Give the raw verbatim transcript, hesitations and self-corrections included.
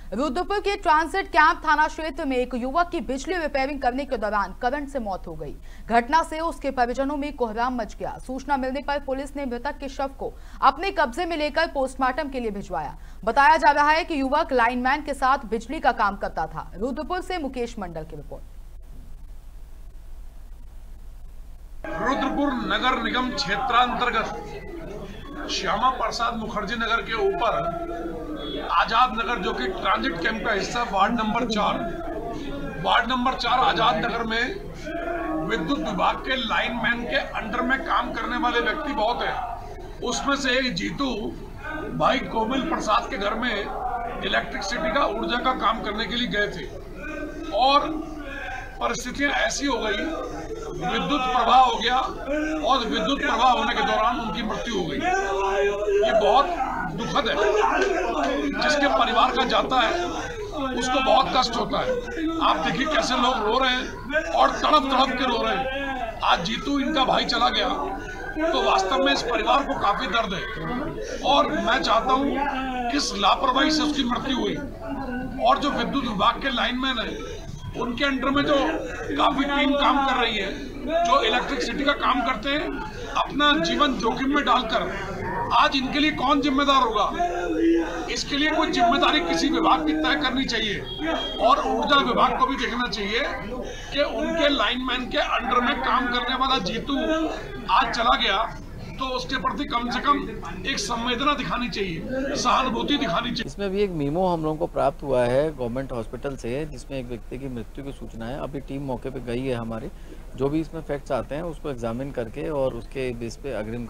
रुद्रपुर के transit camp थाना क्षेत्र में एक युवक की बिजली रिपेयरिंग करने के दौरान करंट से मौत हो गई। घटना से उसके परिजनों में कोहराम मच गया। सूचना मिलने पर पुलिस ने मृतक के शव को अपने कब्जे में लेकर पोस्टमार्टम के लिए भिजवाया। बताया जा रहा है कि युवक लाइनमैन के साथ बिजली का काम करता था। रुद्रपुर से मुकेश मंडल की रिपोर्ट। रुद्रपुर नगर निगम क्षेत्रांतर्गत श्यामा प्रसाद मुखर्जी नगर के ऊपर आजाद नगर, जो कि ट्रांजिट कैंप का हिस्सा, वार्ड नंबर चार वार्ड नंबर चार आजाद नगर में विद्युत विभाग के लाइनमैन के अंडर में काम करने वाले व्यक्ति बहुत हैं। उसमें से एक जीतू भाई कोमिल प्रसाद के घर में इलेक्ट्रिसिटी का ऊर्जा का काम करने के लिए गए थे और परिस्थितियां ऐसी हो गई, विद्युत प्रवाह हो गया और विद्युत प्रवाह होने के दौरान उनकी मृत्यु हो गई। ये बहुत दुखद है। जिसके परिवार का जाता है उसको बहुत कष्ट होता है। आप देखिए कैसे लोग रो रहे हैं और तड़प तड़प के रो रहे हैं। आज जीतू इनका भाई चला गया तो वास्तव में इस परिवार को काफी दर्द है और मैं चाहता हूं किस लापरवाही से उसकी मृत्यु हुई। और जो विद्युत विभाग के लाइनमैन है उनके अंडर में जो काफी टीम काम कर रही है, जो इलेक्ट्रिसिटी का काम करते हैं, अपना जीवन जोखिम में डालकर आज इनके लिए कौन जिम्मेदार होगा? इसके लिए कोई जिम्मेदारी किसी विभाग की तय करनी चाहिए और ऊर्जा विभाग को भी देखना चाहिए कि उनके लाइनमैन के अंडर में काम करने वाला जीतू आज चला गया तो उसके प्रति कम से कम एक संवेदना दिखानी चाहिए, सहानुभूति दिखानी चाहिए। इसमें भी एक मीमो हम लोगों को प्राप्त हुआ है गवर्नमेंट हॉस्पिटल से, जिसमें एक व्यक्ति की मृत्यु की सूचना है। अभी टीम मौके पे गई है हमारी। जो भी इसमें फैक्ट्स आते हैं उसको एग्जामिन करके और उसके बेस पे अग्रिम